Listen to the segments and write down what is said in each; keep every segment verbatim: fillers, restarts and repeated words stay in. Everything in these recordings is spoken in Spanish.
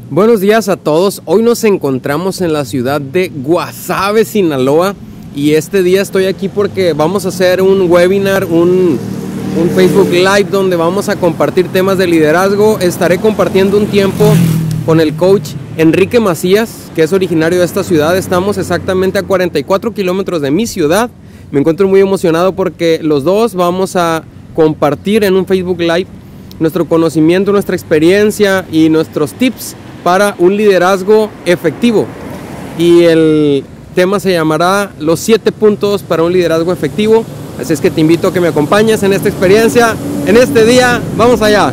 Buenos días a todos. Hoy nos encontramos en la ciudad de Guasave, Sinaloa. Y este día estoy aquí porque vamos a hacer un webinar, un, un Facebook Live donde vamos a compartir temas de liderazgo. Estaré compartiendo un tiempo con el coach Enrique Macías, que es originario de esta ciudad. Estamos exactamente a cuarenta y cuatro kilómetros de mi ciudad. Me encuentro muy emocionado porque los dos vamos a compartir en un Facebook Live nuestro conocimiento, nuestra experiencia y nuestros tips para un liderazgo efectivo. Y el tema se llamará los siete puntos para un liderazgo efectivo. Así es que te invito a que me acompañes en esta experiencia, en este día. ¡Vamos allá!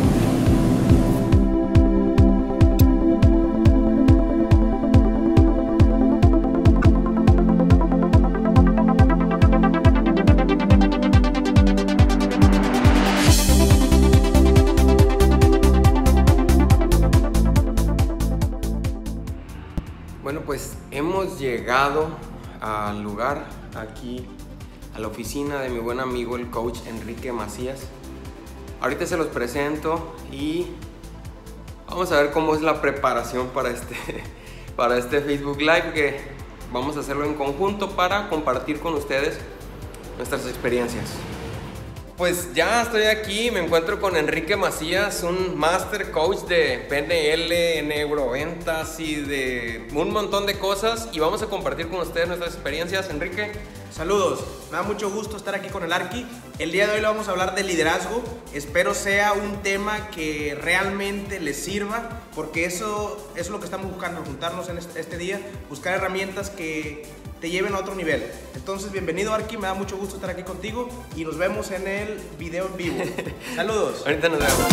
Bueno, pues hemos llegado al lugar, aquí a la oficina de mi buen amigo el coach Enrique Macías. Ahorita se los presento y vamos a ver cómo es la preparación para este, para este Facebook Live, que vamos a hacerlo en conjunto para compartir con ustedes nuestras experiencias. Pues ya estoy aquí, me encuentro con Enrique Macías, un Master Coach de P N L, neuroventas y de un montón de cosas, y vamos a compartir con ustedes nuestras experiencias. Enrique. Saludos, me da mucho gusto estar aquí con el Arqui. El día de hoy le vamos a hablar de liderazgo. Espero sea un tema que realmente les sirva, porque eso, eso es lo que estamos buscando, juntarnos en este, este día, buscar herramientas que te lleven a otro nivel. Entonces, bienvenido Arqui, me da mucho gusto estar aquí contigo y nos vemos en el video en vivo. Saludos. Ahorita nos vemos.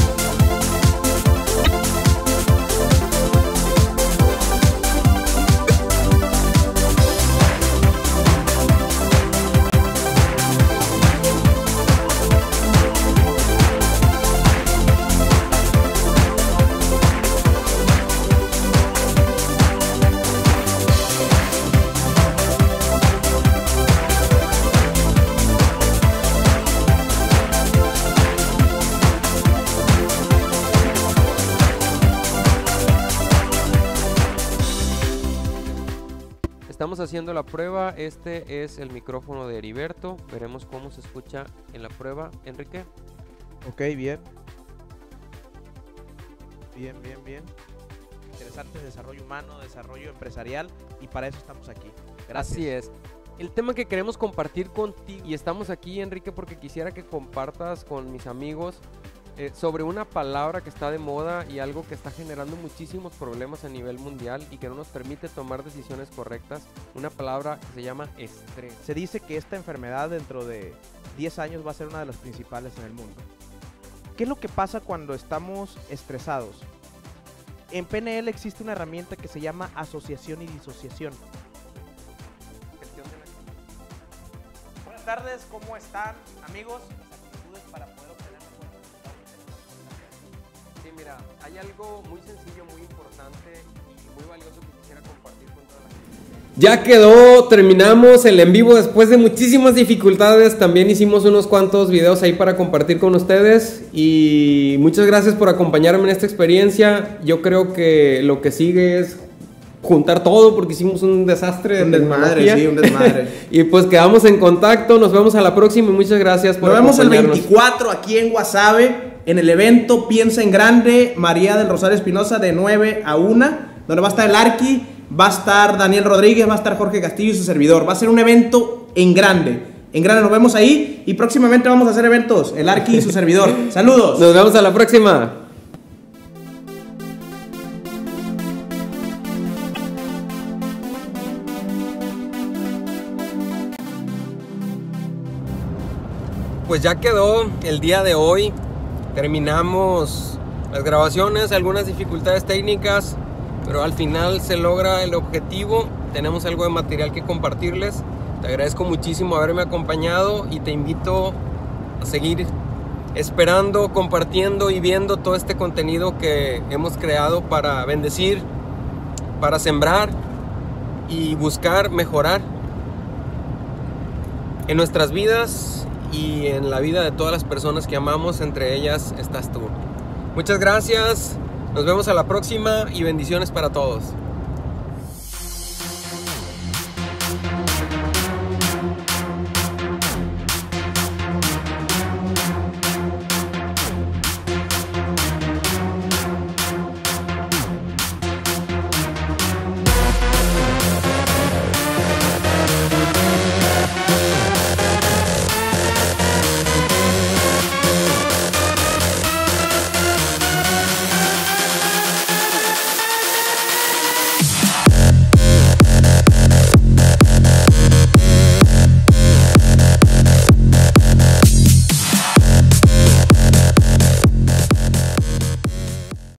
Estamos haciendo la prueba. Este es el micrófono de Heriberto. Veremos cómo se escucha en la prueba. Enrique. Ok, bien. Bien, bien, bien. Interesante desarrollo humano, desarrollo empresarial, y para eso estamos aquí. Gracias. Así es. El tema que queremos compartir contigo, y estamos aquí, Enrique, porque quisiera que compartas con mis amigos Eh, sobre una palabra que está de moda y algo que está generando muchísimos problemas a nivel mundial y que no nos permite tomar decisiones correctas. Una palabra que se llama estrés. Se dice que esta enfermedad dentro de diez años va a ser una de las principales en el mundo. ¿Qué es lo que pasa cuando estamos estresados? En P N L existe una herramienta que se llama asociación y disociación. Buenas tardes, ¿cómo están, amigos? Las actitudes para poder obtener mejores resultados. Sí, mira, hay algo muy sencillo, muy importante y muy valioso que quisiera compartir con toda la gente. Ya quedó, terminamos el en vivo después de muchísimas dificultades. También hicimos unos cuantos videos ahí para compartir con ustedes, y muchas gracias por acompañarme en esta experiencia. Yo creo que lo que sigue es juntar todo, porque hicimos un desastre un de desmadre, sí, un desmadre. Y pues quedamos en contacto, nos vemos a la próxima y muchas gracias por Nos vemos el acompañarnos. veinticuatro aquí en Guasave, en el evento Piensa en Grande, María del Rosario Espinosa, de nueve a una, donde va a estar el Arqui, va a estar Daniel Rodríguez, va a estar Jorge Castillo y su servidor. Va a ser un evento en grande. En grande, nos vemos ahí, y próximamente vamos a hacer eventos, el Arqui y su servidor. Saludos. Nos vemos a la próxima. Pues ya quedó el día de hoy. Terminamos las grabaciones, algunas dificultades técnicas, pero al final se logra el objetivo. Tenemos algo de material que compartirles. Te agradezco muchísimo haberme acompañado y te invito a seguir esperando, compartiendo y viendo todo este contenido que hemos creado para bendecir, para sembrar y buscar mejorar en nuestras vidas y en la vida de todas las personas que amamos. Entre ellas estás tú. Muchas gracias. Nos vemos a la próxima y bendiciones para todos.